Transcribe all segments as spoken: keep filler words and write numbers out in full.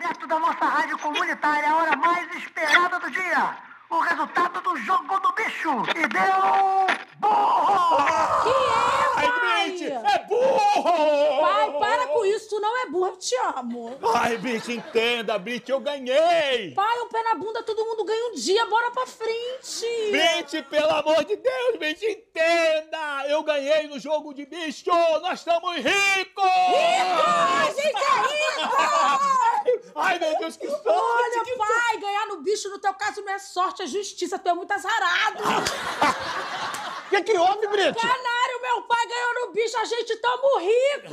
direto da nossa rádio comunitária, a hora mais esperada do dia. O resultado do jogo do bicho. E deu... burro! Que é, pai? Ai, Brit, é burro! Pai, para com isso, tu não é burro, eu te amo. Ai, Brit, entenda, Brit, eu ganhei! Pai, o pé na bunda, todo mundo ganha um dia, bora pra frente! Brit, pelo amor de Deus, Brit, entenda! Eu ganhei no jogo de bicho! Nós estamos ricos! Rico! A gente é rico! Ai, meu Deus, que sorte! Olha, que pai, ganhar no bicho, no teu caso, não é sorte, é justiça, tu é muito azarado! O que que houve, Brit? Canário, meu pai ganhou no bicho, a gente tamo rico!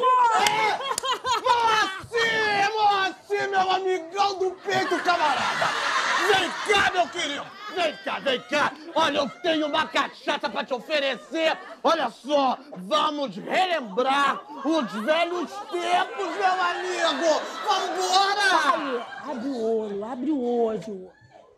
Moacir, Moacir, meu amigão do peito, camarada! Vem cá, meu querido! Vem cá, vem cá! Olha, eu tenho uma cachaça pra te oferecer! Olha só, vamos relembrar os velhos tempos, meu amigo! Vambora! Pai, abre o olho, abre o olho.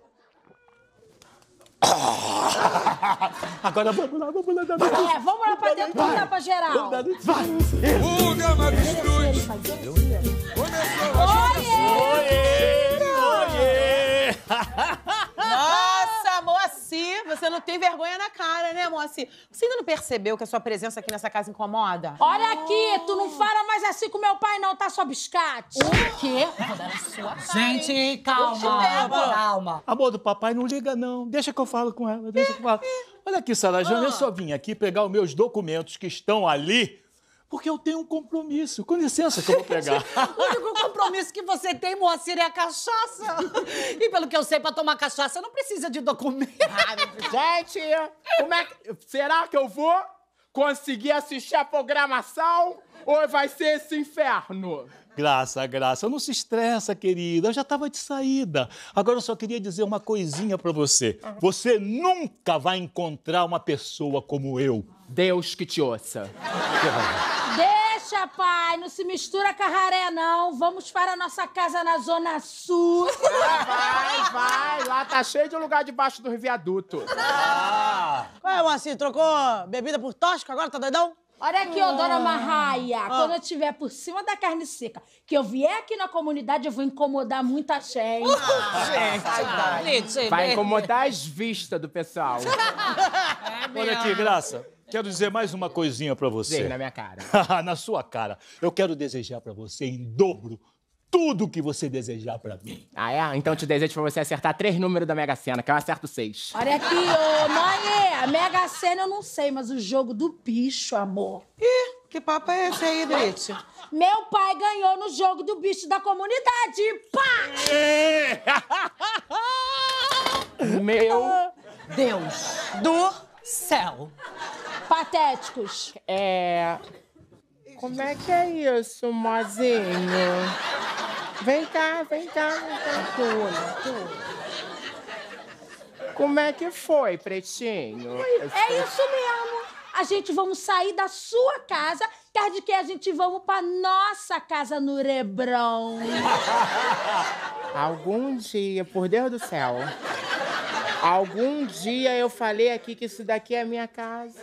Agora vamos lá, vamos lá. É, vamos lá pra dentro, vamos lá pra geral. Vai! O Gama Avestruz começou Oiê! Oiê! Nossa, Moacir, você não tem vergonha na cara, né, Moacir? Você ainda não percebeu que a sua presença aqui nessa casa incomoda? Olha aqui, tu não fala mais assim com meu pai não, tá, sua biscate? O quê? Gente, calma, calma. Amor do papai, não liga não. Deixa que eu falo com ela, deixa que eu falo. Olha aqui, Sarajana, eu só vim aqui pegar os meus documentos que estão ali, porque eu tenho um compromisso. Com licença que eu vou pegar. O único compromisso que você tem, Moacir, é a cachaça. E pelo que eu sei, pra tomar cachaça não precisa de documento. Gente, como é que... será que eu vou conseguir assistir a programação ou vai ser esse inferno? Graça, Graça, não se estressa, querida. Eu já estava de saída. Agora eu só queria dizer uma coisinha pra você. Você nunca vai encontrar uma pessoa como eu. Deus que te ouça. Deixa, pai, não se mistura com a raré, não. Vamos para a nossa casa na Zona Sul. Vai, vai, lá tá cheio de lugar debaixo do viaduto. Ué, Moacir, trocou bebida por tóxico agora, tá doidão? Olha aqui, ô, dona Marraia, quando eu estiver por cima da carne seca, que eu vier aqui na comunidade, eu vou incomodar muita gente. Gente, Vai incomodar as vistas do pessoal. Olha aqui, Graça. Quero dizer mais uma coisinha pra você. Vem na minha cara. Na sua cara. Eu quero desejar pra você em dobro tudo que você desejar pra mim. Ah, é? Então eu te desejo pra você acertar três números da Mega Sena, que eu acerto seis. Olha aqui, ô, mãe, a Mega Sena eu não sei, mas o jogo do bicho, amor. Ih, que papo é esse aí, Brit? Meu pai ganhou no jogo do bicho da comunidade. Pá! Meu Deus do céu. Patéticos. É... Como é que é isso, mozinho? Vem cá, vem cá, vem cá. Tudo, tudo. Como é que foi, pretinho? É isso mesmo. A gente vamos sair da sua casa, tarde que a gente vamos pra nossa casa no Rebrão. Algum dia, por Deus do céu, algum dia eu falei aqui que isso daqui é minha casa.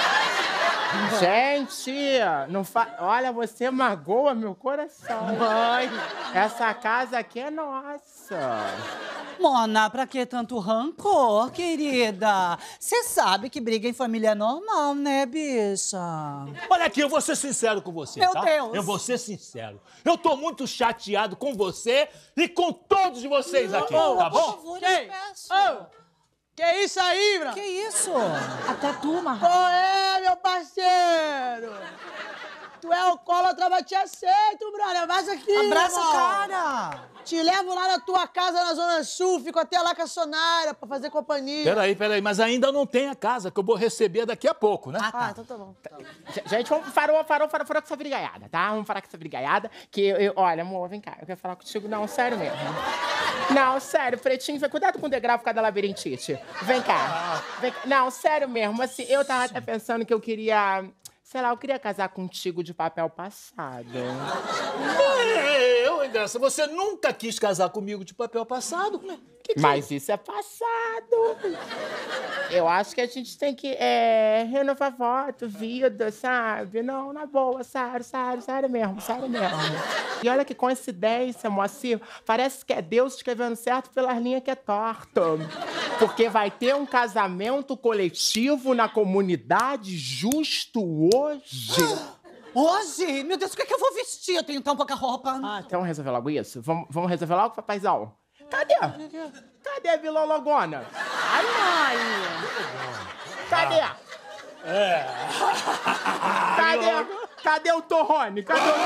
Gente, não fa... olha, você magoa meu coração. Mãe, essa casa aqui é nossa. Mona, pra que tanto rancor, querida? Você sabe que briga em família é normal, né, bicha? Olha aqui, eu vou ser sincero com você, Meu tá? Deus. Eu vou ser sincero. Eu tô muito chateado com você e com todos vocês aqui, tá bom? Por favor, eu peço. Que isso aí, Bra? Que isso? Até tu, Marra. Qual é, meu parceiro? Tu é alcoólatra, mas te aceito, brother. Abraça aqui, Abraça, irmão. cara. Te levo lá na tua casa na Zona Sul, fico até lá com a Sonara pra fazer companhia. Peraí, peraí, mas ainda não tem a casa, que eu vou receber daqui a pouco, né? Ah, tá. Ah, então tá bom. Gente, vamos farou, farou, farou, farou com essa brigaiada, tá? Vamos falar com essa brigaiada, que eu, eu- olha, amor, vem cá, eu quero falar contigo, não, sério mesmo. Não, sério, pretinho, vai cuidado com o degrau por causa da labirintite. Vem cá, vem cá. Não, sério mesmo, assim, eu tava até pensando que eu queria, sei lá, eu queria casar contigo de papel passado. Eu, Oi, Graça, você nunca quis casar comigo de papel passado? Como é? Que que Mas isso é passado. Eu acho que a gente tem que é, renovar voto, vida, sabe? Não, na boa, sério, sério, sério mesmo, sério mesmo. E olha que coincidência, Moacir. Parece que é Deus escrevendo certo pelas linhas que é torta. Porque vai ter um casamento coletivo na comunidade justo hoje. Hoje? Meu Deus, o que é que eu vou vestir? Eu tenho tão pouca roupa. Ah, então vamos resolver logo isso? Vamos, vamos resolver logo, papaizão? Cadê? Cadê a Vila Logona? Ai, mãe! Cadê? É. Cadê? Cadê o Torrone? Cadê o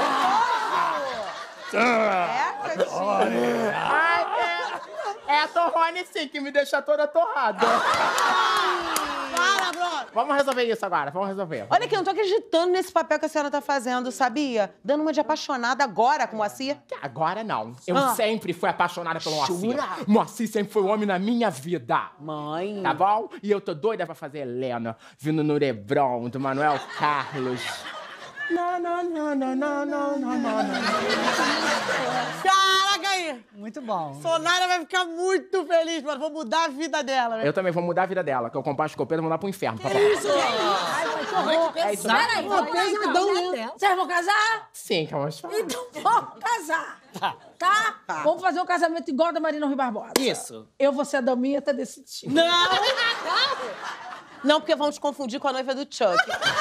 Torrone? É, Ai, é, é a Torrone, sim, que me deixa toda torrada. Para, brother! Vamos resolver isso agora, vamos resolver. Olha aqui, eu não tô acreditando nesse papel que a senhora tá fazendo, sabia? Dando uma de apaixonada agora com o Moacir. Agora não. Eu Ah. sempre fui apaixonada pelo Moacir. Jura? Moacir sempre foi o homem na minha vida. Mãe. Tá bom? E eu tô doida pra fazer Helena, vindo no Lebron, do Manuel Carlos. Não, não, não, não, não, não, não, não. Caraca aí! Muito bom. Sonara vai ficar muito feliz, mano. Vou mudar a vida dela. Eu também vou mudar a vida dela, que eu comprar escopeta e vou mandar pro inferno. Papai. Isso! Ai, mãe, que horror. É isso. Peraí, Pô, vamos lá, pesadão, então. né? Vocês vão casar? Sim, que eu vou te falar. Então vamos casar. Tá? Vamos fazer um casamento igual da Marina Rui Barbosa. Isso. Eu vou ser a daminha, tá decidido. Não! Não, porque vão te confundir com a noiva do Chuck.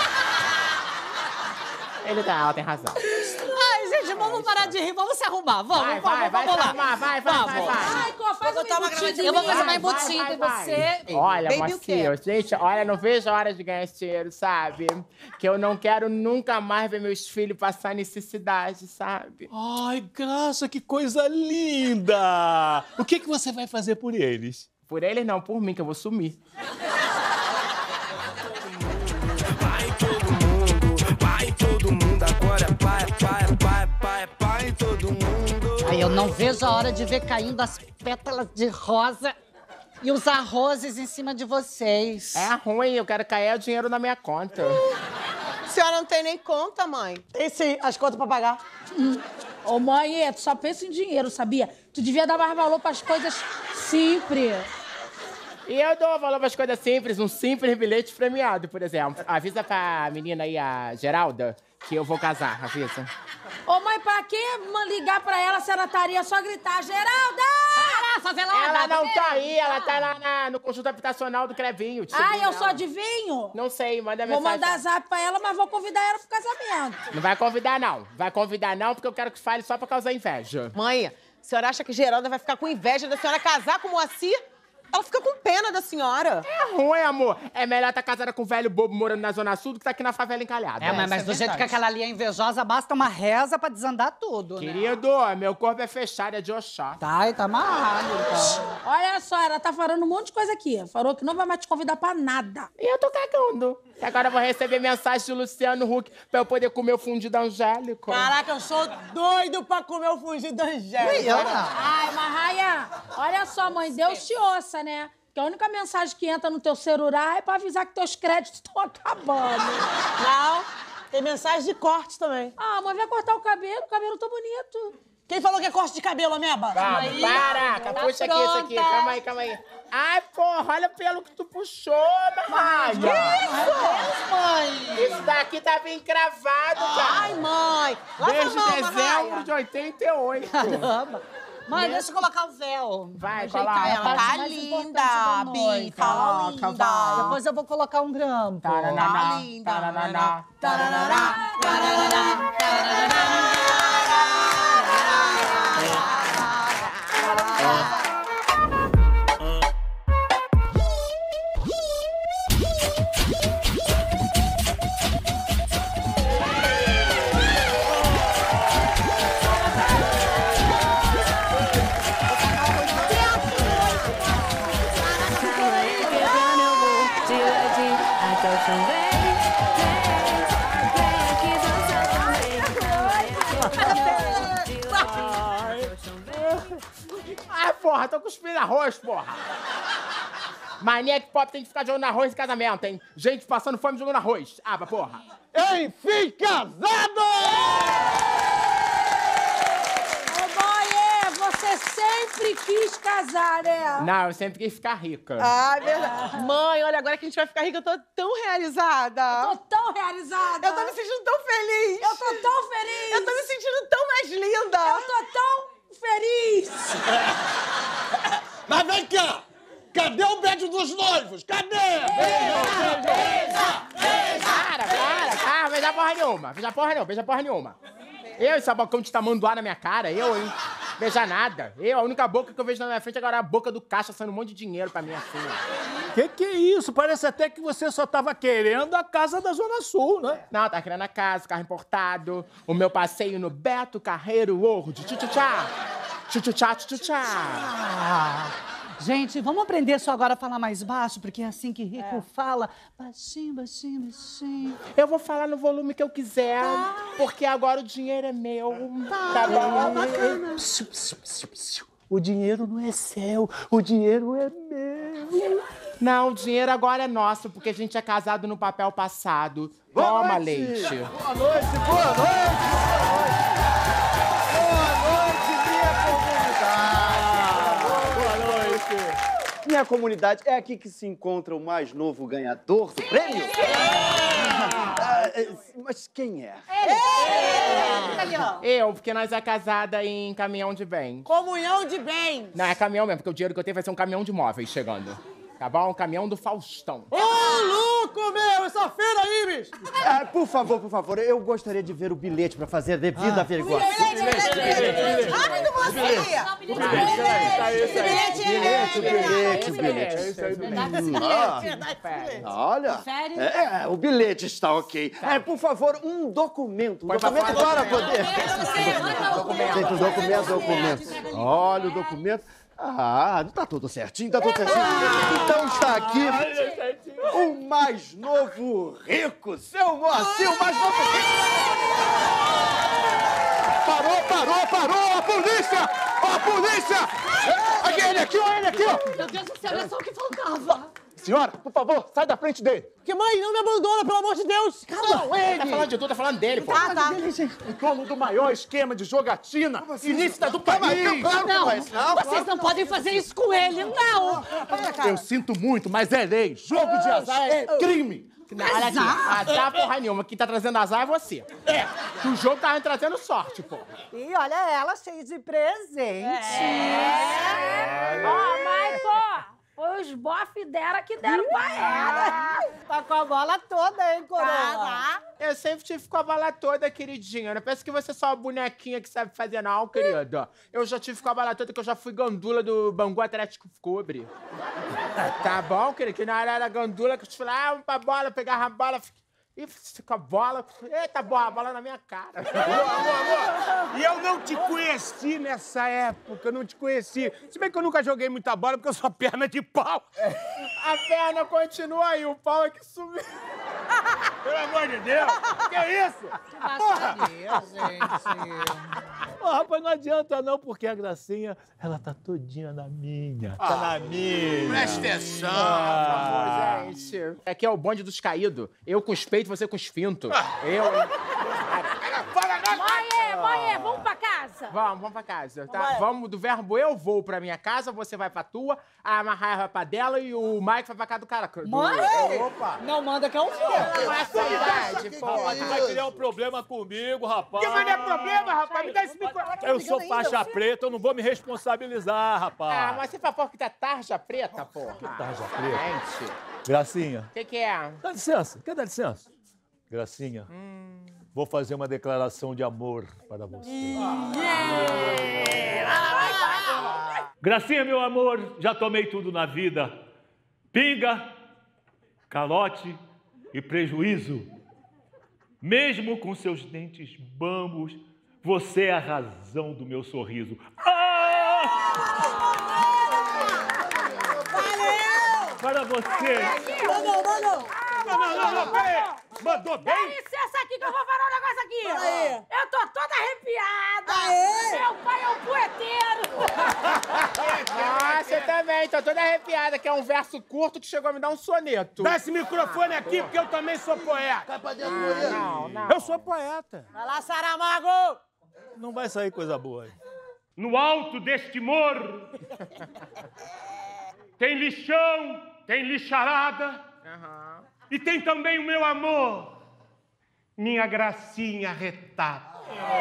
Ele tá, ela tem razão. Ai, gente, vamos parar de rir, vamos se arrumar. Vamos, Vai, vamos, vai, vai, vamos lá. vai, vai, vai, Vamos. vai, vai. Ai, Có, faz botar uma uma embutida gravadinha. em Eu vou mim. fazer uma Vai, embutida vai, em vai, você. Olha, Baby, o Moacir, quê? gente, olha, não vejo a hora de ganhar esse dinheiro, sabe? Que eu não quero nunca mais ver meus filhos passar necessidade, sabe? Ai, Graça, que coisa linda! O que, que você vai fazer por eles? Por eles não, por mim, que eu vou sumir. Pai todo mundo, pai todo mundo, agora pai, pai, pai, pai, pai todo mundo. Ai, eu não vejo a hora de ver caindo as pétalas de rosa e os arrozes em cima de vocês. É ruim, eu quero cair o dinheiro na minha conta. A senhora não tem nem conta, mãe. Tem sim, as contas pra pagar. Ô, mãe, tu só pensa em dinheiro, sabia? Tu devia dar mais valor pras coisas simples. E eu dou valor para as coisas simples, um simples bilhete premiado, por exemplo. Avisa pra menina aí, a Geralda, que eu vou casar, avisa. Ô, mãe, pra que mãe, ligar pra ela se ela estaria só gritar, Geralda! Ah, favelada! Ela não tá aí, ela tá Ah. lá na- no conjunto habitacional do Crevinho. te Ai, subi eu nela. só adivinho? Não sei, manda Vou mensagem. mandar zap pra ela, mas vou convidar ela pro casamento. Não vai convidar, não. Vai convidar, não, porque eu quero que fale só pra causar inveja. Mãe, a senhora acha que Geralda vai ficar com inveja da senhora casar com o Moacir? Ela fica com pena da senhora. É ruim, amor. É melhor estar casada com um velho bobo morando na Zona Sul do que tá aqui na favela encalhada. É, mas, mas isso é do jeito que verdade. aquela ali é invejosa, basta uma reza pra desandar tudo, né? Querido, meu corpo é fechado, é de Oxá. Tá, e tá amarrado, então. Olha só, ela tá falando um monte de coisa aqui. Falou que não vai mais te convidar pra nada. E eu tô cagando. E agora eu vou receber mensagem do Luciano Huck pra eu poder comer o fundido angélico. Caraca, eu sou doido pra comer o fungido angélico. Eu não. Ai, Marraia, olha só, mãe, Deus te ouça, né? Que a única mensagem que entra no teu celular é pra avisar que teus créditos estão acabando. Não, tem mensagem de corte também. Ah, mãe, vai cortar o cabelo, o cabelo tão bonito. Quem falou que é corte de cabelo, ameba? Vamos, para! tá Puxa aqui, isso aqui. pronta. Calma aí, calma aí. Ai, porra, olha o pelo que tu puxou, Marraia. Mãe! Isso daqui tava encravado, cara. Ai, mãe. Lava Desde a mão, dezembro Marraia. de oitenta e oito. Caramba! Mãe, deixa eu colocar o véu. Vai, Ajeitar coloca. ela. parte Tá mais linda, importante da Bi. noite. Tá Coloca, linda. vai. Depois eu vou colocar um grampo. Tarananá, Tá linda. tarananá. Tarará, tarará, tarará. Ai, porra, tô cuspindo arroz, porra. Mania que pop tem que ficar jogando arroz em casamento, hein? Gente passando fome jogando arroz. Ah, pra porra. Enfim, casado! sempre quis casar, né? Não, eu sempre quis ficar rica. Ah, verdade. Mãe, olha, agora que a gente vai ficar rica, eu tô tão realizada. Eu tô tão realizada. Eu tô me sentindo tão feliz. Eu tô tão feliz. Eu tô me sentindo tão mais linda. Eu tô tão feliz. Mas vem cá! Cadê o beijo dos noivos? Cadê? Beija, beija, beija! Para, para, para, beija porra nenhuma. Beija porra nenhuma, beija porra nenhuma. Eu, esse bocão de tamanduá na minha cara, eu, hein? Beija nada. Eu, a única boca que eu vejo na minha frente agora é a boca do caixa, saindo um monte de dinheiro pra minha filha. Que que é isso? Parece até que você só tava querendo a casa da Zona Sul, né? Não, tá querendo a casa, o carro importado, o meu passeio no Beto Carreiro World. Tchutchá. Tchutchá, tchutchá. Ah, gente, vamos aprender só agora a falar mais baixo, porque é assim que rico fala. Baixinho, baixinho, baixinho. Eu vou falar no volume que eu quiser, Tá. porque agora o dinheiro é meu. Tá, Tá bom? bacana. O dinheiro não é seu, o dinheiro é meu. Não, o dinheiro agora é nosso, porque a gente é casado no papel passado. Toma, leite. Boa noite, boa noite! Boa noite, minha comunidade! Boa noite! Minha comunidade, é aqui que se encontra o mais novo ganhador do prêmio? Ah, é, mas quem é? Eu, porque nós é casada em caminhão de bem. Comunhão de bens. Não, é caminhão mesmo, porque o dinheiro que eu tenho vai ser um caminhão de móveis chegando. Tá bom? Um caminhão do Faustão. Ô, louco, meu! Essa feira aí, bicho! Ah, por favor, por favor, eu gostaria de ver o bilhete pra fazer a devida averiguação. Rápido, mocinha! Bilhete, bilhete, bilhete, bilhete. Ah, olha, é, é, o bilhete está ok. É, por favor, um documento. Um Põe pra documento fora, para poder. Gente, o documento, documento. Olha o documento. Ah, tá tudo certinho, tá tudo certinho. Então está aqui o mais novo rico, seu Moacir, o mais novo rico. Parou, parou, parou! A polícia! A polícia! É, aqui, ele aqui, ó, ele aqui, ó! Meu Deus do céu, era só o que faltava. Senhora, por favor, sai da frente dele! Que mãe, não me abandona, pelo amor de Deus! Não, ele! Tá falando de tudo, tá falando dele, pô. Ah, tá. Em torno do maior esquema de jogatina ilícita do país! Não, não, vocês não podem fazer isso com ele, não! Eu sinto muito, mas é lei. Jogo de azar é crime. Não, olha aqui, azar porra nenhuma. Quem tá trazendo azar é você. É. O jogo tá trazendo sorte, pô. E olha ela, cheia de presente. Ó, Maico, foi os bofs dela que deram pra ela. Tá com a bola toda, hein, coroa? Eu sempre tive com a bala toda, queridinha. Não pensa que você é só uma bonequinha que sabe fazer, não, querida. Eu já tive com a bala toda, que eu já fui gandula do Bangu Atlético Cobre. Tá bom, querida? Que na hora era gandula, que eu te falava, ah, pra bola, pegava a bola... E com a bola... Eita, bola, a bola na minha cara. Amor, amor, amor. E eu não te conheci nessa época, eu não te conheci. Se bem que eu nunca joguei muita bola, porque eu sou perna de pau. A perna continua aí, o pau é que sumiu. Pelo amor de Deus. Que isso? Porra! Ô, rapaz, não adianta não, porque a Gracinha, ela tá todinha na minha. Tá na minha. Presta atenção. Ah, amor, gente. Aqui é o bonde dos caídos. Eu com os peitos, você com os fintos. Eu... Mãe, mãe, vamos pra casa. Vamos, vamos pra casa, tá? Vamos do verbo eu vou pra minha casa, você vai pra tua, a Marraia vai pra dela e o Mike vai pra casa do cara. Do... Mãe! Opa! Não manda que eu vou. Não é saudade, pô. Rapaz, tu vai criar um problema comigo, rapaz. Que mas não é problema, rapaz? Me dá esse microfone. Eu sou faixa preta, eu não vou me responsabilizar, rapaz. Ah, mas você falou que tá tarja preta, pô. Que tarja preta? Gente, Gracinha, o que que é? dá licença, quer dar licença? Gracinha, Hum. vou fazer uma declaração de amor para você. Gracinha, meu amor, já tomei tudo na vida. Pinga, calote e prejuízo. Mesmo com seus dentes bambos, você é a razão do meu sorriso. Ah! Valeu! Para você. Mandou, mandou! Não, não, não, não, peraí. Mandou Dá bem? licença aqui que eu vou falar um negócio aqui. Aí. Eu tô toda arrepiada. Aê. Meu pai é um poeteiro. Ah, você também, tô toda arrepiada, que é um verso curto que chegou a me dar um soneto. Dá esse microfone aqui, porque eu também sou poeta. Não, não. Eu sou poeta. Vai lá, Saramago! Não vai sair coisa boa aí. no alto deste morro, tem lixão, tem lixarada, Aham. e tem também o meu amor, minha gracinha retada.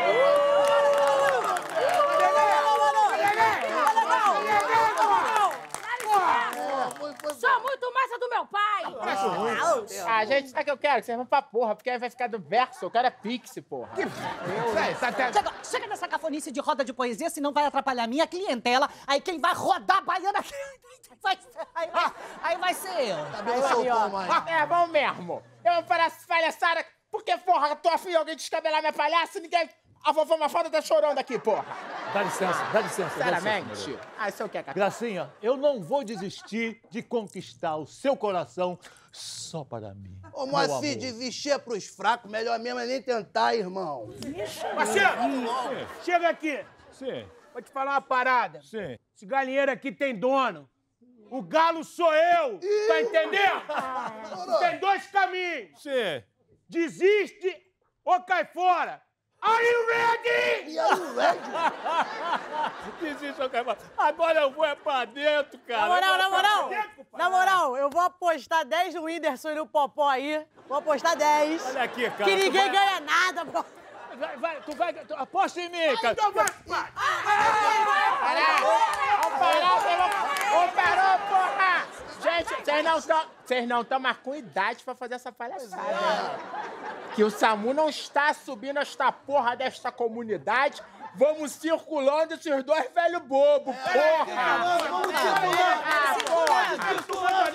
Sou muito mais a do meu pai. Ah, ah, gente, sabe o que eu quero? Que vocês vão pra porra, porque aí vai ficar do verso. Eu quero é pix, porra. Que... Chega, chega nessa cafonice de roda de poesia, senão vai atrapalhar minha clientela. Aí quem vai rodar a baiana aqui vai ser, aí, vai, aí vai ser eu. Aí, ó. É bom mesmo. Eu vou parar essa palhaçada, porque, porra, tô afim de alguém descabelar minha palhaça e ninguém... A vovó Mafalda tá chorando aqui, porra. Dá licença, dá licença. Sinceramente? Ah, isso é o que é, cara? Gracinha, eu não vou desistir de conquistar o seu coração só para mim. Ô, Moacir, desistir é pros fracos, melhor mesmo é nem tentar, irmão. Marcelo, chega aqui. Sim. Vou te falar uma parada. Sim. Esse galinheiro aqui tem dono. O galo sou eu. Ih. Tá entendendo? Tem dois caminhos. Sim. Desiste ou cai fora. Are you ready? Are you ready? Desiste ou cai fora. Agora eu vou é pra dentro, cara. Na moral, na moral. dentro, Na moral, eu vou apostar dez no Whindersson e no Popó aí. Vou apostar dez. Olha aqui, cara. Que ninguém vai... ganha nada, bro. Vai, vai, tu vai... Tu, aposta em mim, cara. Então vai, vai. Parar! Vamos parar, vamos parar, porra! Gente, vocês não estão... Vocês não estão mais com idade pra fazer essa palhaçada. Né? Que o SAMU não está subindo esta porra desta comunidade. Vamos circulando esses dois velhos bobos, porra! Vamos circulando! Ah, porra!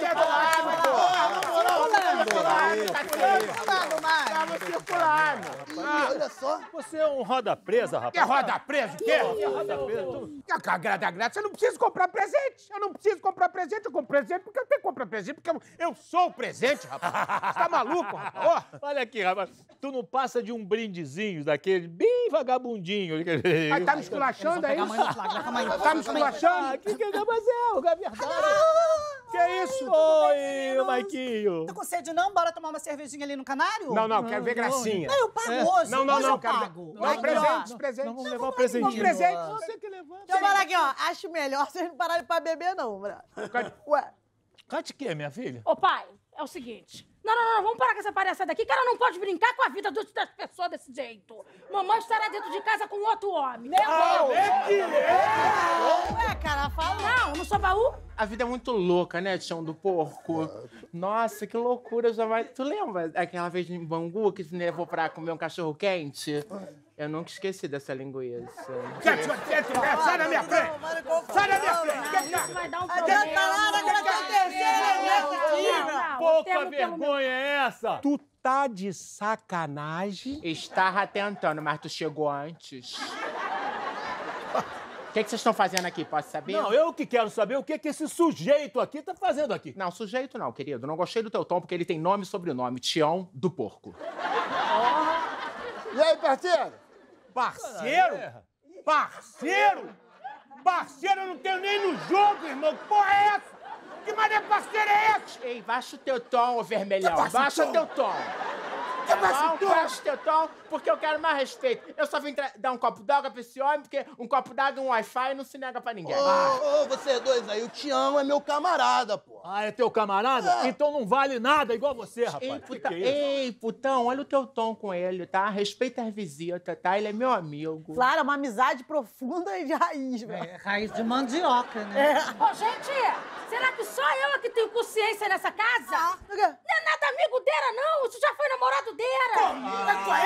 Vamos circulando! Olha só. Você é um roda presa, rapaz. Quer rodar preso? Quer? Quer roda presa? Tu... Quer agrada graça? Eu não preciso comprar presente. Eu não preciso comprar presente. Eu compro presente porque eu tenho que comprar presente. Porque eu, eu sou o presente, rapaz. Você tá maluco, rapaz? Oh. Olha aqui, rapaz. Tu não passa de um brindezinho daquele bem vagabundinho. Aí tá me esculachando aí? Tá me esculachando? Ah, que que é? Mas é, é verdade. Que é isso? Oi, Maiquinho. Tá com sede não? Bora tomar uma cervejinha ali no Canário? Não, não, quero ver gracinha. Não, eu pago É. hoje. Não, não, hoje não, eu quero pago. ver. Não, presentes, presentes. Não, vamos levar um presentinho. Não, presente. Você que levanta. Deixa eu falar aqui, ó. Acho melhor vocês não pararem pra beber, não, bro. Ué. Cate o quê, minha filha? Ô, pai, é o seguinte. Não, não, não, vamos parar com essa palhaçada aqui. Cara, não pode brincar com a vida dos- das pessoas desse jeito. Mamãe estará dentro de casa com outro homem. Meu Deus! Ué, cara, fala. Não, no seu baú? A vida é muito louca, né, Tião do Porco? Nossa, que loucura, jamais... Tu lembra aquela vez em Bangu que tu me levou pra comer um cachorro quente? Eu nunca esqueci dessa linguiça. Quer, quer, quer, quer, sai da minha frente! Sai da minha frente! Quer, Isso quer. vai dar um Adianta problema. nada que ela tá terceira vez aqui, bro. Não, Pouca temos pelo vergonha é essa? Tu tá de sacanagem? Estava tentando, mas tu chegou antes. O que, que vocês estão fazendo aqui, posso saber? Não, eu que quero saber o que, que esse sujeito aqui tá fazendo aqui. Não, sujeito não, querido. Não gostei do teu tom, porque ele tem nome e sobrenome. Tião do Porco. E aí, parceiro? Parceiro? Parceiro? Parceiro eu não tenho nem no jogo, irmão. Que porra é essa? Que mané parceiro é esse? Ei, baixa o teu tom, ô vermelhão. Que baixa o Baixa o tom? teu tom. Que baixa o Não, tom? baixa o teu tom, porque eu quero mais respeito. Eu só vim tra- dar um copo d'água pra esse homem, porque um copo d'água e um Wi-Fi não se nega pra ninguém. Ô, ô, vocês dois aí, o Tião é meu camarada, pô. Ah, é teu camarada? Então não vale nada igual você, rapaz. Ei, Que puta- que é isso? Ei, putão, olha o teu tom com ele, tá? Respeita as visitas, tá? Ele é meu amigo. Claro, é uma amizade profunda e de raiz, velho. É, raiz de mandioca, né? Ô, gente, será que só eu é que tenho consciência nessa casa? O quê? Não é nada amigo dela, não. Isso já foi namorado dela.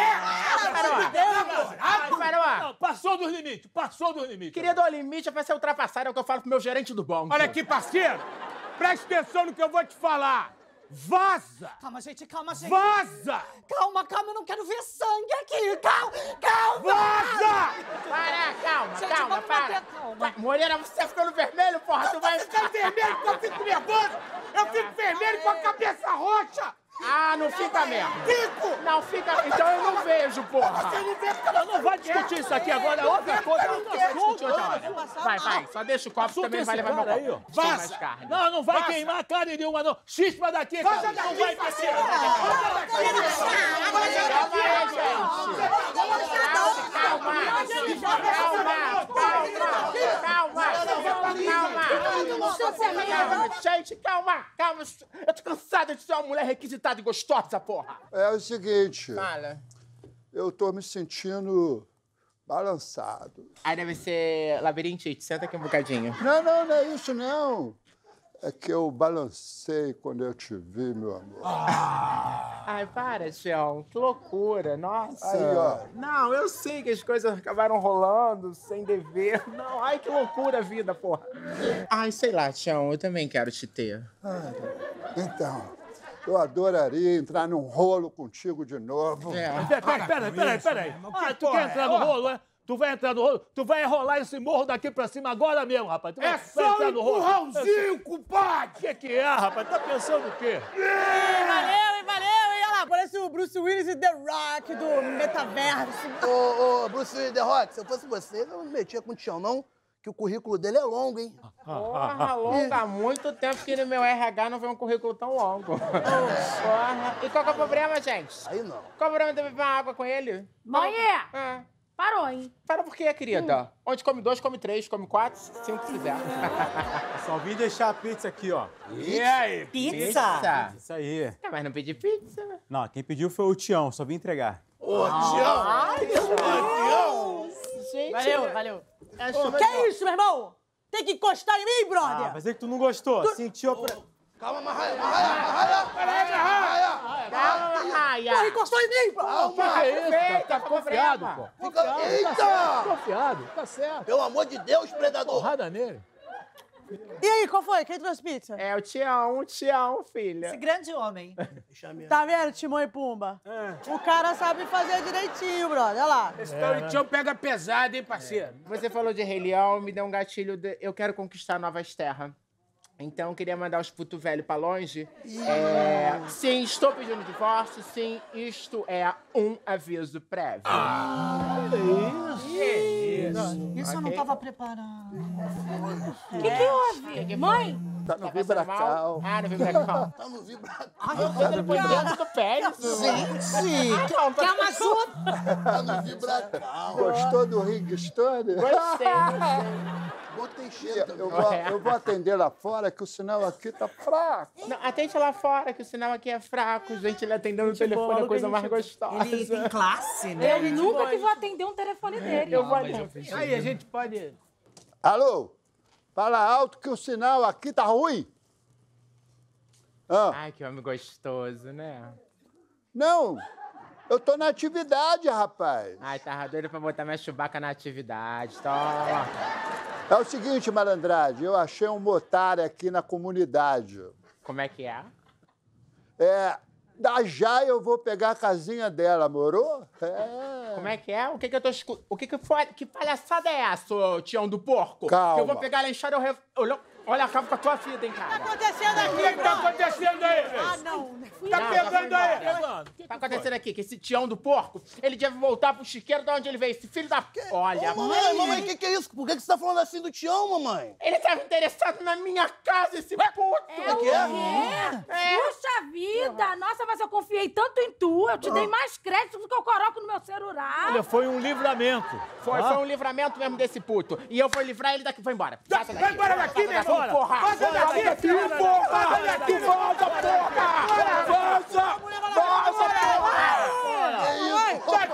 Parou! Parou! Não, passou dos limites, passou dos limites. Querido, o limite vai ser ultrapassado, é o que eu falo pro meu gerente do banco. Olha aqui, parceiro. Presta atenção no que eu vou te falar. Vaza! Calma, gente, calma, gente. Vaza! Calma, calma, eu não quero ver sangue aqui. Calma, calma. Vaza! Para, calma, Gente, calma, vamos para. manter calma. Vai, Moreira, você tá ficando vermelho, porra, tu vai... Fica vermelho porque eu fico nervoso! Eu fico vermelho com a cabeça roxa! Ah, não fica mesmo. Fico! Não fica... Então eu não vejo, porra. Você não vê porque Não, não vai discutir isso aqui agora, é outra coisa. não outra quero assunto. Discutir outra hora. Vai, vai, só deixa o copo, Assunto também esse vai levar meu cara copo. aí, ó. Tem Vaza. mais carne. Não, não vai Vaza. queimar carne nenhuma, não. Chispa daqui, Vaza cara. Não daqui, vai parceiro. descer. Calma aí, gente. Calma, calma, calma. Não, não, Você é mesmo. Calma, gente, calma, calma. Eu tô cansada de ser uma mulher requisitada e gostosa, porra. É o seguinte, Fala. eu tô me sentindo balançado. Aí deve ser labirintite. Senta aqui um bocadinho. Não, não, não é isso, não. É que eu balancei quando eu te vi, meu amor. Ai, para, Tião. Que loucura. Nossa. Aí, ó. Não, eu sei que as coisas acabaram rolando sem dever. Não, ai, que loucura a vida, porra. Ai, sei lá, Tião. Eu também quero te ter. Ai, então, eu adoraria entrar num rolo contigo de novo. É. Peraí, peraí, peraí, peraí. Ah, tu quer entrar no rolo, é? Tu vai entrar no rolo? Tu vai rolar esse morro daqui pra cima agora mesmo, rapaz. Tu vai, É vai só entrar um no rolo. empurrãozinho, compadre! O que que é, rapaz? Tá pensando o quê? Valeu, hein, valeu, hein? Olha lá, parece o Bruce Willis e The Rock do metaverso. Ô, ô, Bruce Willis, The Rock, se eu fosse você, eu não me metia com o Tião, não, que o currículo dele é longo, hein? Porra, longa. Há muito tempo que no meu R H não vem um currículo tão longo. Porra. E qual que é o problema, gente? Aí não. Qual o problema de beber uma água com ele? Mãe, é. É. Parou, hein? Para por quê, querida? Onde come dois, come três, come quatro, cinco, se quiser. Só vim deixar a pizza aqui, ó. E aí? Pizza? Isso aí. Ah, mas não pedi pizza. Não, quem pediu foi o Tião, só vim entregar. Ô, Tião! Ai, Tião! Gente, Valeu, valeu. é Ô, chuva que de- isso, meu irmão? Tem que encostar em mim, brother. Ah, mas é que tu não gostou. Sentiu a... pre- Calma, Marraia, Marraia, Marraia! Marraia! Calma, Raia. Porra, encostou em mim, pô. O que que é isso, cara? Tá confiado, pô. Fica... Eita! Confiado, tá certo. Pelo amor de Deus, predador! Porrada nele. E aí, qual foi? Quem trouxe pizza? É o Tião, o Tião, filha. Esse grande homem. Tá vendo, Timão e Pumba? O cara sabe fazer direitinho, brother. Olha lá. Esse tal de Tião pega pesado, hein, parceiro? Você falou de Rei Leão, me deu um gatilho de... Eu quero conquistar novas terras. Então, eu queria mandar os putos velhos pra longe. É... Sim, estou pedindo divórcio. Sim, isto é um aviso prévio. Isso eu não Ok. tava preparado. O que que houve? Mãe? Tá no Tá passando vibracal. mal? Ah, no vibracal. Tá no vibrato, Ele foi dentro do Pérez. Gente, Não, quer uma ajuda? tá no vibracal. Gostou do ringstone? Gostei, gostei. Bom que tem cheiro também. Eu vou, eu vou atender lá fora, que o sinal aqui tá fraco. Não, atende lá fora, que o sinal aqui é fraco. Gente, ele atendendo no telefone é a coisa mais gostosa. Ele tem classe, né? Eu nunca que vou atender um telefone dele. Eu vou Aí a gente pode... Alô? Fala alto que o sinal aqui tá ruim. Ah, Ai, que homem gostoso, né? não, eu tô na atividade, rapaz. Ai, tava doido pra botar minha chubaca na atividade. Toma. É o seguinte, Malandrade, eu achei um otário aqui na comunidade. Como é que é? É, da já eu vou pegar a casinha dela, morou? É. Como é que é? O que que eu tô escutando? O que que foi? Que palhaçada é essa, ô Tião do porco? Calma. Que eu vou pegar ela enxada, eu... Re... Olha, olha, acabo com a tua vida, hein, O que tá cara? acontecendo aqui, O que tá bro? acontecendo aí, velho? Ah, não. Tá Não, pegando tá aí? pegando. O que tá acontecendo aqui? Que esse Tião do porco, ele deve voltar pro chiqueiro de onde ele veio. Esse filho da... Olha, Ô, mamãe, mamãe, o que, que é isso? Por que, que você tá falando assim do Tião, mamãe? ele tava interessado na minha casa, esse puto! É o que é? quê? É. Puxa vida! Nossa, mas eu confiei tanto em tu. Eu te dei mais crédito do que eu coloco no meu celular. Olha, foi um livramento. Foi, foi um livramento mesmo desse puto. E eu vou livrar ele daqui. Vai embora. Passa daqui. Vai embora daqui, meu irmão! Porra! Passa daqui, porra! Passa daqui, volta, porra! Vaza! Vaza, porra! Sai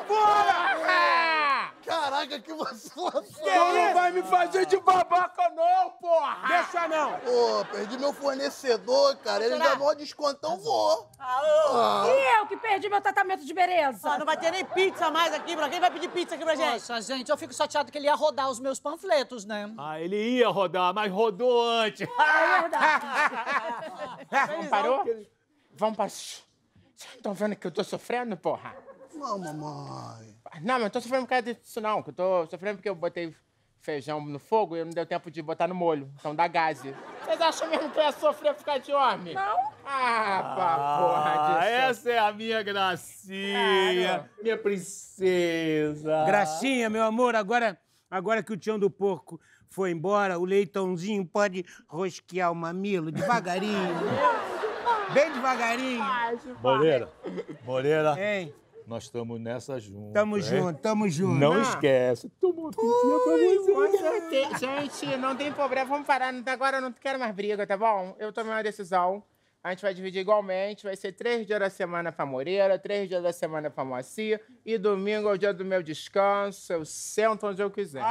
fora! Caraca, que você lançou! Tu não vai me fazer de babaca, não, porra! Deixa não! Pô, perdi meu fornecedor, cara. Ele ainda não descontão, vou. Ah. E eu que perdi meu tratamento de beleza. Ah, não vai ter nem pizza mais aqui, bro. Quem vai pedir pizza aqui pra gente? Nossa, gente, eu fico chateado que ele ia rodar os meus panfletos, né? Ah, ele ia rodar, mas rodou antes. É verdade. Vamos, parou? Vamos para... Vocês não estão vendo que eu tô sofrendo, porra? Não, mamãe. Não, mas não tô sofrendo por causa disso, não. Que eu tô sofrendo porque eu botei feijão no fogo e não deu tempo de botar no molho. Então dá gase. Vocês acham mesmo que eu ia sofrer por causa de homem? Não. Ah, pá, porra Ah, disso. essa é a minha gracinha, minha princesa. Gracinha, meu amor, agora, agora que o Tião do Porco foi embora, o leitãozinho pode rosquear o mamilo devagarinho. Bem devagarinho. Moreira, Moreira, Hein? Nós estamos nessa junto. Tamo hein? junto, tamo junto. Não Ah. esquece. Toma uma pintinha pra você. Com certeza. Gente, não tem problema. Vamos parar. Agora eu não quero mais briga, tá bom? Eu tomei uma decisão. A gente vai dividir igualmente. Vai ser três dias da semana pra Moreira, três dias da semana pra Moacir. E domingo é o dia do meu descanso. Eu sento onde eu quiser.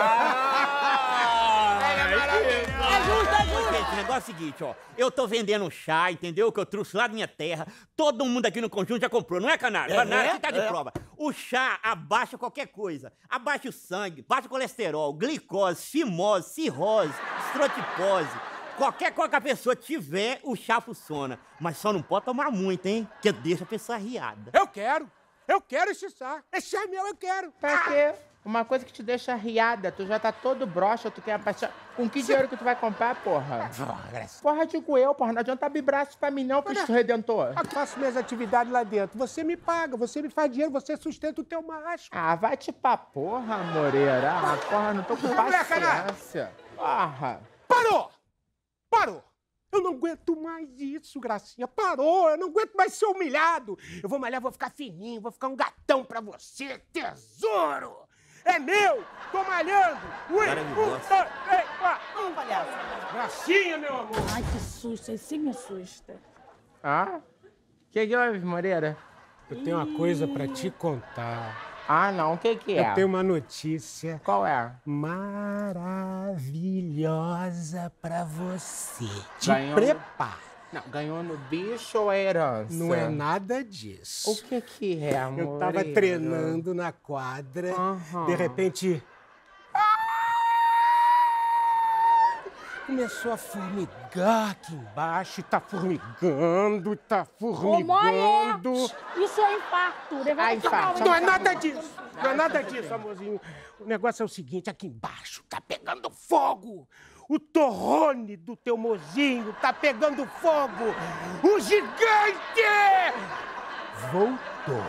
É justo, é justo. Gente, o negócio é o seguinte, ó. Eu tô vendendo chá, entendeu? Que eu trouxe lá da minha terra. Todo mundo aqui no conjunto já comprou, não é, Canário? É, Canário, é, que tá de é. prova. O chá abaixa qualquer coisa. Abaixa o sangue, baixa o colesterol, glicose, fimose, cirrose, estrotipose. Qualquer coisa que a pessoa tiver, o chá funciona. Mas só não pode tomar muito, hein? Que deixa a pessoa riada. Eu quero. Eu quero esse chá. Esse chá é meu, eu quero. Pra quê? Uma coisa que te deixa riada, tu já tá todo broxa, tu quer paixão. Com que dinheiro que tu vai comprar, porra? Porra, digo eu, porra. Não adianta abrir braço pra mim não, Cristo Redentor. Eu faço minhas atividades lá dentro. Você me paga, você me faz dinheiro, você sustenta o teu macho. Ah, vai te pra porra, Moreira. Ah, porra, não tô com paciência. Porra. Parou! Parou! Eu não aguento mais isso, Gracinha. Parou! Eu não aguento mais ser humilhado. Eu vou malhar, vou ficar fininho, vou ficar um gatão pra você, tesouro! É meu! Tô malhando! Ui! Um, dois, três, quatro! Um, palhaço! Gracinha, meu amor! Ai, que susto. Esse me assusta. Ah? Que que houve, Moreira? Eu tenho uma coisa pra te contar. Ah, não. O que que é? Eu tenho uma notícia. Qual é? Maravilhosa pra você. Te Ganhou no- prepara. Não, ganhou no bicho ou é herança? Não é nada disso. O que que é, amor? Eu tava treinando na quadra, Aham. de repente... Começou a formigar aqui embaixo, tá formigando, tá Ô, formigando. Moete, isso é infarto. Levanta essa mão. Não é nada disso, não é nada disso, amorzinho. O negócio é o seguinte, aqui embaixo tá pegando fogo. O torrone do teu mozinho tá pegando fogo. O gigante voltou.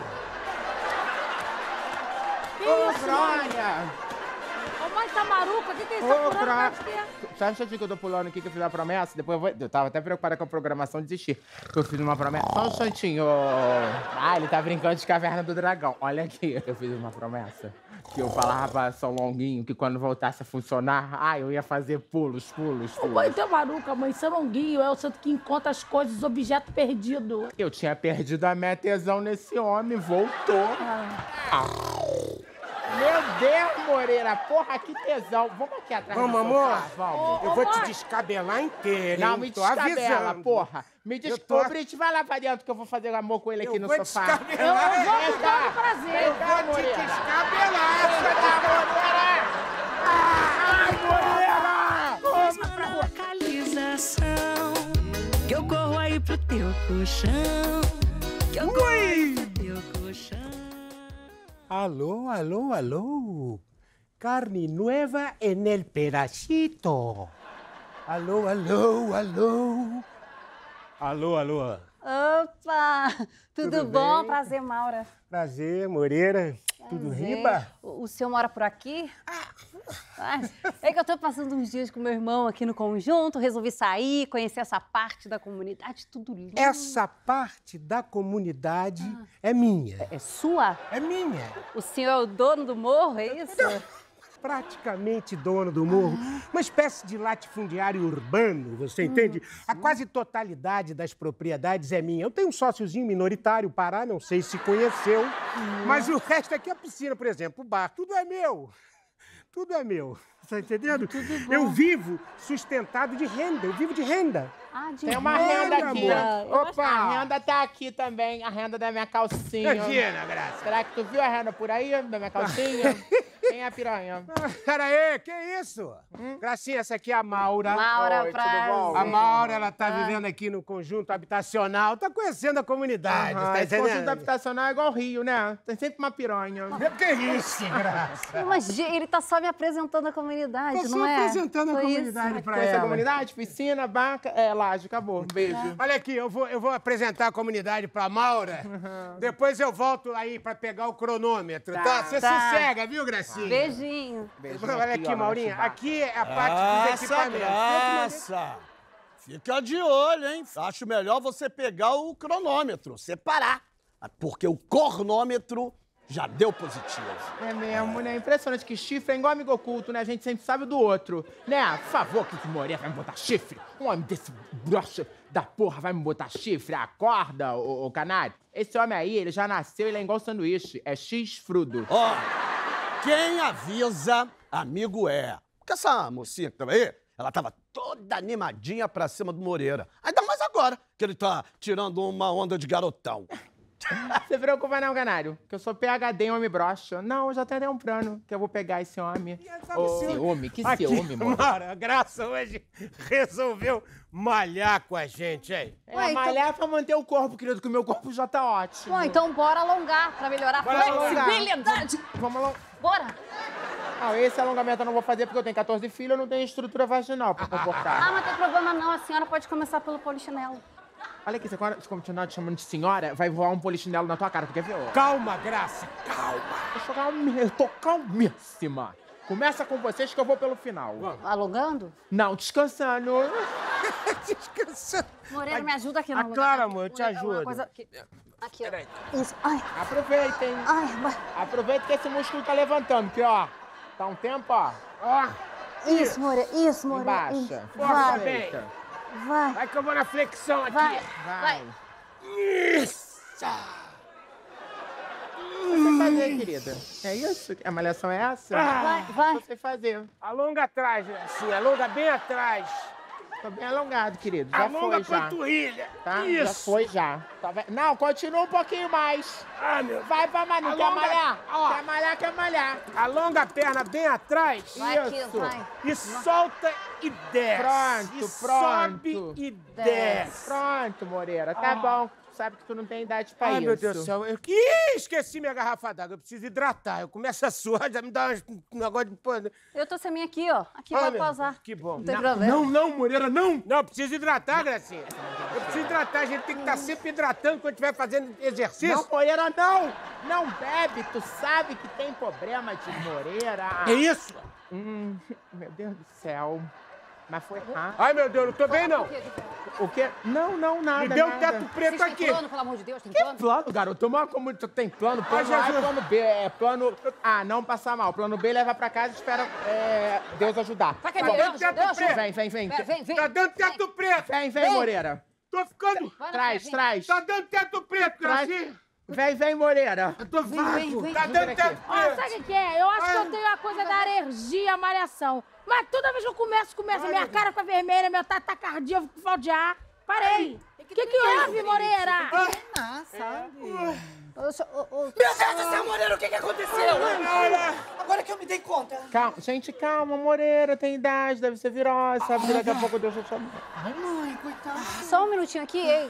Que Ô, isso, Brônia! Ô, mãe Tamaruca, o que que é isso? Ô, Tá furando Bra... mais que é? Sabe o que eu tô pulando aqui que eu fiz uma promessa? Depois eu vou... Eu tava até preocupada com a programação, desisti. Eu fiz uma promessa. Só um instantinho. Ah, ele tá brincando de Caverna do Dragão. Olha aqui. Eu fiz uma promessa. Que eu falava pra São Longuinho que quando voltasse a funcionar, ah, eu ia fazer pulos, pulos, Ô, pulos. mãe Tamaruca, mãe, São Longuinho é o santo que encontra as coisas, os objetos perdidos. Eu tinha perdido a minha tesão nesse homem, voltou. Ah. Meu Deus, Moreira, porra, que tesão. Vamos aqui atrás Vamos, do amor? sofá, vamos. Eu vou te descabelar inteiro, Não, hein? me Tô descabela, avisando. porra. Me Eu tô- descobre, a gente vai lá pra dentro que eu vou fazer amor com ele aqui Eu no vou sofá. descabelar. Eu, eu vou Vem com cá. todo prazer. Vem cá, Vou te Moreira. descabelar, Vem sua cá, Moreira. Ai, Moreira. Mesma pra localização, que eu corro aí pro teu colchão, que eu corro aí pro teu colchão. Alô, alô, alô. Carne nueva en el pedacito. Alô, alô, alô. Alô, alô. Opa! Tudo, Tudo bom? bem? Prazer, Maura. Prazer, Moreira. Tudo Prazer. riba? O, o senhor mora por aqui? Ah, é que eu tô passando uns dias com meu irmão aqui no conjunto, resolvi sair, conhecer essa parte da comunidade, tudo lindo. Essa parte da comunidade é minha. É sua? É minha. O senhor é o dono do morro, é isso? Praticamente dono do morro. Uma espécie de latifundiário urbano, você entende? A quase totalidade das propriedades é minha. Eu tenho um sóciozinho minoritário, Pará, não sei se conheceu. Mas o resto aqui é a piscina, por exemplo, o bar. Tudo é meu. Tudo é meu. Tá entendendo? Eu vivo sustentado de renda. Eu vivo de renda. Ah, de Tem uma renda renda, aqui. amor. Opa! A renda tá aqui também, a renda da minha calcinha. Imagina, Graça. Será que tu viu a renda por aí, da minha calcinha? Quem é a piranha? Pera aí, que isso? Gracinha, essa aqui é a Maura. Maura, Oi, tudo prazer. bom? A Maura, ela tá Ah. vivendo aqui no conjunto habitacional, tá conhecendo a comunidade, Aham, tá esse conjunto entendendo? habitacional é igual Rio, né? Tem sempre uma piranha. Que isso, Graça? Mas gente, ele tá só me apresentando a comunidade, Tô não só é? apresentando a Foi comunidade isso. pra Conhece a ela. comunidade? Piscina, barca, é, laje, acabou. Beijo. Olha aqui, eu vou, eu vou apresentar a comunidade pra Maura. Depois eu volto aí pra pegar o cronômetro, tá? Tá, Você tá. sossega, viu, Gracinha? Beijinho. Olha aqui, Maurinha, aqui é a parte dos Essa equipamentos. graça! Fica de olho, hein? Acho melhor você pegar o cronômetro, separar. Porque o cornômetro já deu positivo. É mesmo, né? Impressionante que chifre é igual amigo oculto, né? A gente sempre sabe do outro. Né? Por favor, que Moreira vai me botar chifre? Um homem desse broxa da porra vai me botar chifre? Acorda, ô, ô canário. Esse homem aí, ele já nasceu, ele é igual sanduíche. É X-frudo. Ó, quem avisa, amigo é. Porque essa mocinha que tava aí, ela tava toda animadinha pra cima do Moreira. Ainda mais agora, que ele tá tirando uma onda de garotão. Você preocupa não, canário, que eu sou P H D em homem broxa. Não, eu já até dei um plano, que eu vou pegar esse homem. Ô, ciúme, que Aqui, ciúme, mano. Mara, a Graça hoje resolveu malhar com a gente, hein? É, Ué, então- malhar pra manter o corpo, querido, que o meu corpo já tá ótimo. Bom, então bora alongar pra melhorar Bora a alongar. flexibilidade. Vamos alongar. Bora. Ah, esse alongamento eu não vou fazer porque eu tenho quatorze filhos e eu não tenho estrutura vaginal pra comportar. Ah, mas tem problema não. A senhora pode começar pelo polichinelo. Olha aqui, você quando continuar te chamando de senhora, vai voar um polichinelo na tua cara, tu quer ver? ó? Calma, Graça, calma. Eu tô, calmi... eu tô calmíssima. Começa com vocês que eu vou pelo final. Alongando? Não, descansando. Descansando. Moreira, me ajuda aqui no Ah, lugar. claro, amor, eu te Moreira, uma ajudo. coisa aqui. Aqui, ó. Isso. Ai. Aproveitem. Ai, vai. Aproveita que esse músculo tá levantando, que ó, tá um tempo, ó. Ó. Isso, Moreira. Isso, Moreira. Embaixa. Isso. Força Vai. bem. Vai. Vai que eu vou na flexão aqui. Vai. Vai. Isso. Você fazer, querida. É isso? A malhação é essa? Vai, vai. Você fazer. Alonga atrás, assim, alonga bem atrás. Tô bem alongado, querido. Já Alonga foi, já. a panturrilha. Tá? Isso. Já foi, já. Tá ve- Não, continua um pouquinho mais. Ah, meu. Vai pra Manu, quer Alonga- malhar? ó. Quer malhar, quer malhar. Alonga a perna bem atrás. Vai aqui, Isso. vai. E solta e desce. Pronto, e pronto. sobe e desce. Pronto, Moreira. Tá Ah. bom. Sabe que tu não tem idade pra Ai, isso. meu Deus do céu. Eu Ih, esqueci minha garrafa d'água. Eu preciso hidratar. Eu começo a suar, já me dá um negócio de... Pô, Eu tô sem a minha aqui, ó. Aqui, Ah, vai meu pausar. Deus, que bom. Não tem não, problema. Não, não, Moreira, não. Não, eu preciso hidratar, Gracinha. Eu preciso hidratar. A gente tem que estar sempre hidratando quando estiver fazendo exercício. Não, Moreira, não! Não bebe, tu sabe que tem problema de Moreira. É isso? Hum, meu Deus do céu. Mas foi rápido. Ai, meu Deus, não tô bem, não. O quê? Não, não, nada, Me deu um nada. teto preto Vocês aqui. têm plano, pelo amor de Deus? Tem Que plano? plano, garoto? Uma como tu tem plano, plano Ai, A e Jesus. plano B. É plano A, não passar mal. Plano B, leva pra casa e espera é, Deus ajudar. Vai que é Bom, Deus, teto Deus, preto. Vem, vem, vem. Vem, vem, vem. Tá dando teto preto. Vem, vem, Vem. Moreira. Tô ficando... Vai na Traz, frente, traz. Tá dando teto preto, Traz. Gracinha. Vem, vem, Moreira. Eu tô Vem, vago. vem, vem. Tá dando teto Ó, preto. sabe o que que é? Eu acho que eu tenho uma coisa da alergia à malhação. Mas toda vez que eu começo, começa, minha cara fica vermelha, meu tá taquicardia, eu fico com falta de ar. Parei. O que que houve, Moreira? Ah, sabe? Ô, senhor, ô, ô, Meu Deus do céu, Moreira, o que que aconteceu? Agora que eu me dei conta. Calma, gente, calma, Moreira, tem idade, deve ser virose, sabe? Daqui a pouco Deus vai chamar. Ai, mãe, coitada. Só um minutinho aqui. ei.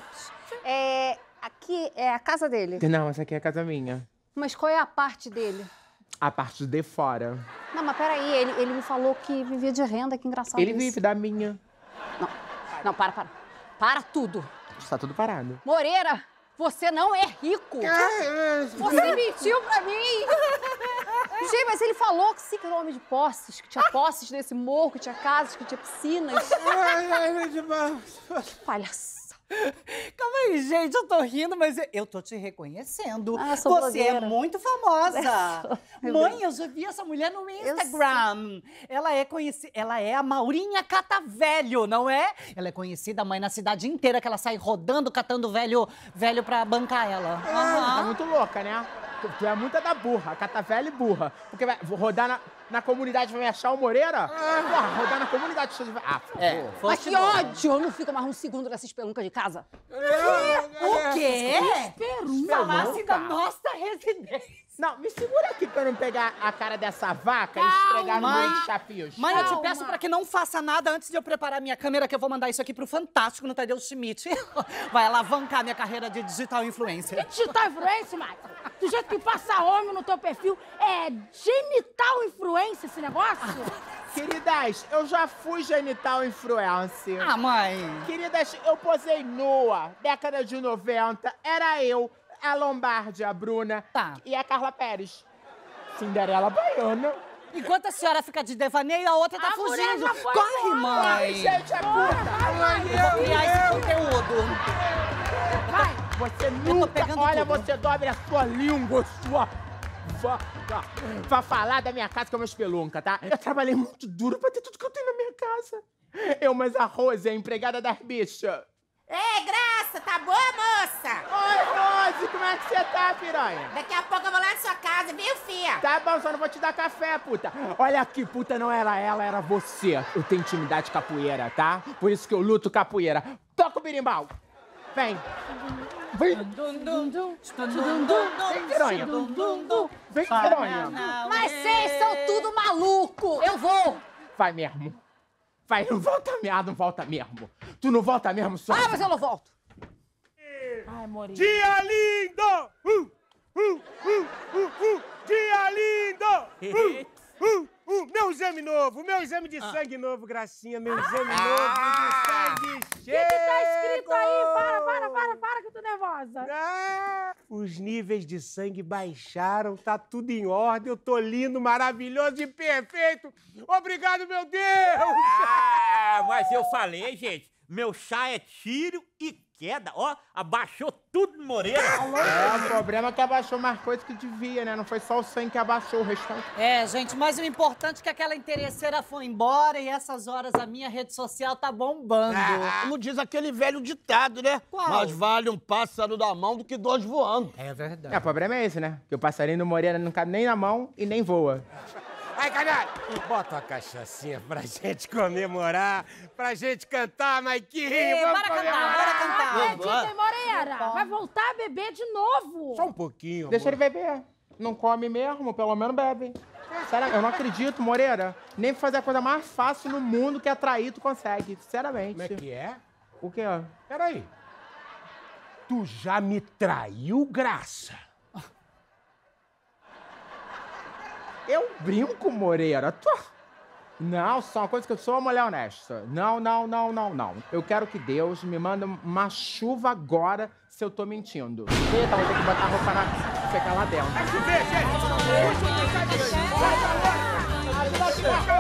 É, aqui é a casa dele. Não, essa aqui é a casa minha. Mas qual é a parte dele? A parte de fora. Não, mas peraí, ele, ele me falou que vivia de renda, que engraçado Ele isso. vive da minha. Não, não, para, para. Para tudo. Está tudo parado. Moreira, você não é rico. Você mentiu pra mim. Gente, mas ele falou que sim, que era um homem de posses, que tinha posses nesse morro, que tinha casas, que tinha piscinas. Ai, ai, demais. Palhaço. Calma aí, gente, eu tô rindo, mas eu tô te reconhecendo. Ah, eu sou Você é blogueira. muito famosa. Eu Mãe, eu já vi essa mulher no Instagram. Ela é conhecida, ela é a Maurinha Catavelho, não é? Ela é conhecida, mãe, na cidade inteira, que ela sai rodando, catando velho, velho pra bancar ela. Tá Aham. muito louca, né? Tu, tu é muita da burra, catavelha e burra. Porque vai vou rodar na, na comunidade, vai me achar o Moreira? Porra, rodar na comunidade. deixa eu- Ah, por É, favor. Mas que ódio! Eu não fico mais um segundo nessa espelunca de casa. O quê? Falasse da Espelunca? nossa residência. Não, me segura aqui pra eu não pegar a cara dessa vaca e esfregar no meio de chapios. Mãe, eu te Calma. peço pra que não faça nada antes de eu preparar minha câmera, que eu vou mandar isso aqui pro Fantástico, no Tadeu Schmidt. Vai alavancar minha carreira de digital influencer. Digital influencer, Mike? Do jeito que passa homem no teu perfil, é genital influencer esse negócio? Queridas, eu já fui genital influencer. Ah, mãe. Queridas, eu posei nua, década de noventa, era eu, a Lombardi, a Bruna Tá. e a Carla Pérez. Cinderela Baiana. Enquanto a senhora fica de devaneio, a outra tá A mulher fugindo. já foi Corre, embora. mãe. Gente, é puta. Eu vou criar esse conteúdo. Vai! Você nunca... Olha, tudo. Você dobre a sua língua, sua... vaca. Pra falar da minha casa que é uma espelunca, tá? Eu trabalhei muito duro pra ter tudo que eu tenho na minha casa. Eu, mas a Rose é a empregada das bichas. Ei, Graça, tá boa, moça? Oi, Rose, como é que você tá, piranha? Daqui a pouco eu vou lá na sua casa, viu, fia? Tá bom, só não vou te dar café, puta. Olha aqui, puta, não era ela, era você. Eu tenho intimidade capoeira, tá? Por isso que eu luto capoeira. Toca o birimbau. Vem. Vem. Vem, piranha. Vem, piranha. Mas vocês são tudo maluco. Eu vou. Vai mesmo. Vai, não volta mesmo, não volta mesmo. Tu não volta mesmo, só. Ah, mas eu não volto. Ai, Morinha. Dia lindo! Uh, uh, uh, uh, uh. Dia lindo! Uh, uh, uh. Meu exame novo, meu exame de sangue ah. novo, Gracinha, meu exame ah. novo de sangue chego! O que, que tá escrito aí? Para, para, para, para, que eu tô nervosa. Ah, os níveis de sangue baixaram, tá tudo em ordem, eu tô lindo, maravilhoso e perfeito. Obrigado, meu Deus! Ah, mas eu falei, gente, meu chá é tiro e queda, ó, abaixou tudo no Moreira. É, o problema é que abaixou mais coisa que devia, né? Não foi só o sangue que abaixou, o restante. É, gente, mas o importante é que aquela interesseira foi embora e essas horas a minha rede social tá bombando. Ah, como diz aquele velho ditado, né? Qual? Mais vale um pássaro da mão do que dois voando. É verdade. É, o problema é esse, né? Que o passarinho do Moreira não cabe nem na mão e nem voa. Ai, caralho! Bota uma cachaçinha pra gente comemorar, pra gente cantar, Maiquinho! Ei, vamos bora comemorar! cantar, bora cantar! Não acredita, hein, Moreira? Vai voltar a beber de novo! Só um pouquinho, Deixa amor. ele beber. Não come mesmo, pelo menos bebe. Sério, eu não acredito, Moreira. Nem fazer a coisa mais fácil no mundo que atrair tu consegue, sinceramente. Como é que é? O quê? Peraí. Tu já me traiu, Graça? Eu brinco, Moreira. Tu... Não, só uma coisa que eu sou uma mulher honesta. Não, não, não, não, não. Eu quero que Deus me mande uma chuva agora se eu tô mentindo. Eita, vou ter que botar a roupa na... secar lá dentro. Vai chover, gente!